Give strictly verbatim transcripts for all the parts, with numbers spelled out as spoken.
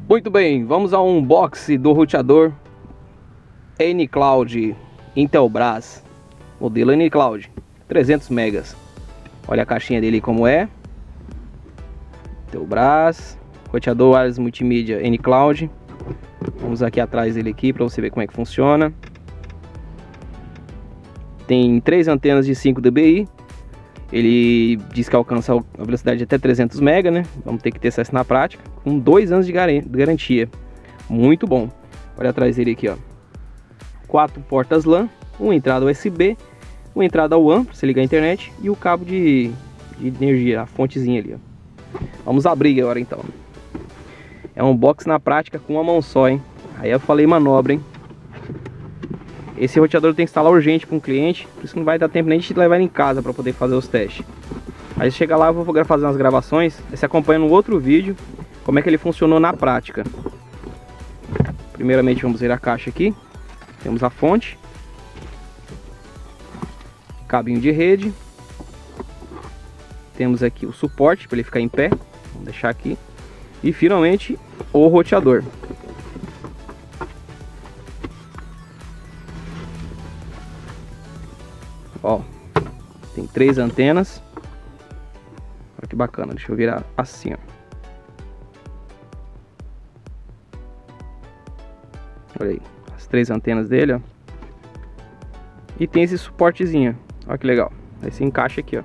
Muito bem, vamos ao unboxing do roteador N-Cloud Intelbras, modelo N-Cloud, trezentos megas. Olha a caixinha dele como é. Intelbras, roteador wireless multimídia N-Cloud. Vamos aqui atrás dele aqui para você ver como é que funciona. Tem três antenas de cinco dBi. Ele diz que alcança a velocidade de até trezentos megas, né? Vamos ter que testar isso na prática. Com dois anos de garantia. Muito bom. Olha atrás dele aqui, ó. Quatro portas LAN, uma entrada U S B, uma entrada U A N para você ligar a internet e o cabo de, de energia, a fontezinha ali, ó. Vamos abrir agora então. É um box na prática com uma mão só, hein? Aí eu falei manobra, hein? Esse roteador tem que instalar urgente para um cliente, por isso não vai dar tempo nem de levar ele em casa para poder fazer os testes. Aí chega lá, eu vou fazer umas gravações, você acompanha no outro vídeo como é que ele funcionou na prática. Primeiramente vamos ver a caixa aqui. Temos a fonte, cabinho de rede, temos aqui o suporte para ele ficar em pé, vamos deixar aqui, e finalmente o roteador. Ó, tem três antenas. Olha que bacana, deixa eu virar assim, ó. Olha aí, as três antenas dele, ó. E tem esse suportezinho, olha que legal. Aí se encaixa aqui, ó.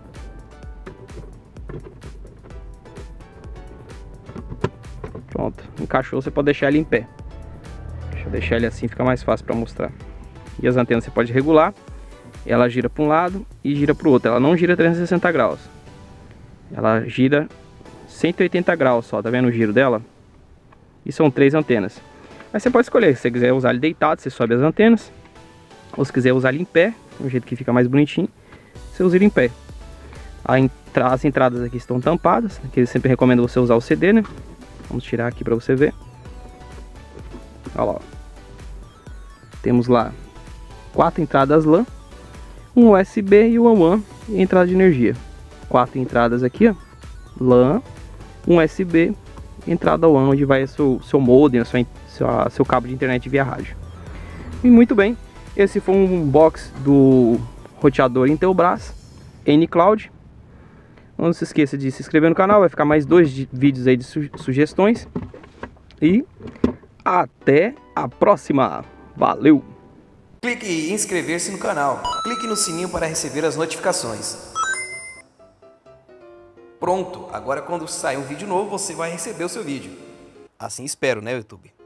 Pronto, encaixou, você pode deixar ele em pé. Deixa eu deixar ele assim, fica mais fácil para mostrar. E as antenas você pode regular. Ela gira para um lado e gira para o outro. Ela não gira trezentos e sessenta graus. Ela gira cento e oitenta graus só. Tá vendo o giro dela? E são três antenas. Mas você pode escolher. Se você quiser usar ele deitado, você sobe as antenas. Ou se quiser usar ele em pé, de um jeito que fica mais bonitinho, você usa ele em pé. As entradas aqui estão tampadas. Aqui eu sempre recomendo você usar o C D, né? Vamos tirar aqui para você ver. Olha lá. Temos lá quatro entradas LAN, um U S B e uma U A N e entrada de energia. Quatro entradas aqui, ó. LAN, um U S B, entrada U A N, onde vai o seu, seu modem, seu, seu, seu cabo de internet via rádio. E muito bem, esse foi um unboxing do roteador Intelbras N-Cloud. Não se esqueça de se inscrever no canal, vai ficar mais dois vídeos aí de su sugestões. E até a próxima. Valeu! Clique em inscrever-se no canal. Clique no sininho para receber as notificações. Pronto, agora quando sair um vídeo novo, você vai receber o seu vídeo. Assim espero, né, YouTube?